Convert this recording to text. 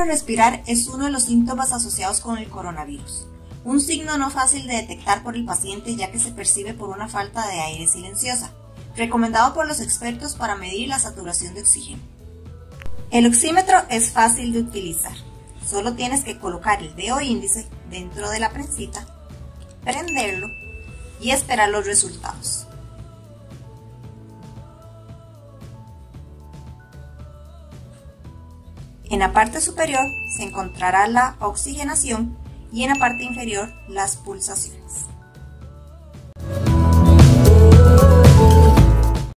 al respirar es uno de los síntomas asociados con el coronavirus, un signo no fácil de detectar por el paciente ya que se percibe por una falta de aire silenciosa, recomendado por los expertos para medir la saturación de oxígeno. El oxímetro es fácil de utilizar, solo tienes que colocar el dedo índice dentro de la prensita, prenderlo y esperar los resultados. En la parte superior se encontrará la oxigenación y en la parte inferior las pulsaciones.